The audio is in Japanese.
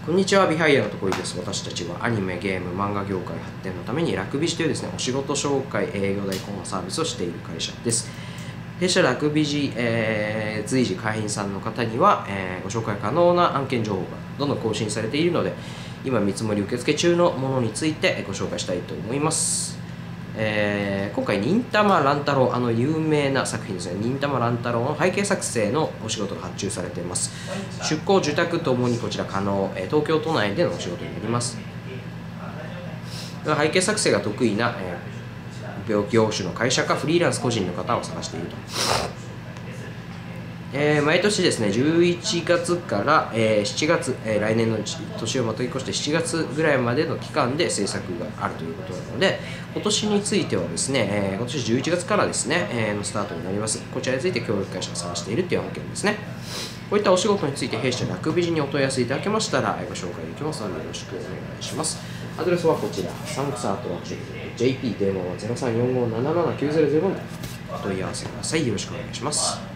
こんにちは、ビハイヤーのところです。私たちはアニメ、ゲーム、漫画業界発展のためにラクビジというですね、お仕事紹介、営業代行のサービスをしている会社です。弊社ラクビジ、随時会員さんの方には、ご紹介可能な案件情報がどんどん更新されているので、今見積もり受付中のものについてご紹介したいと思います。今回、忍たま乱太郎、有名な作品ですね、忍たま乱太郎の背景作成のお仕事が発注されています。出向、受託ともにこちら可能、東京都内でのお仕事になります。背景作成が得意な、業種の会社かフリーランス個人の方を探していると。毎年ですね、11月から、7月、来年の年をまたぎ越して7月ぐらいまでの期間で制作があるということなので、今年についてはですね、今年11月からですね、のスタートになります。こちらについて協力会社を探しているという案件ですね。こういったお仕事について弊社ラクビジにお問い合わせいただけましたらご紹介できますのでよろしくお願いします。アドレスはこちら、サンクスアートワークショップ JP 電話は 0345779005 にお問い合わせください。よろしくお願いします。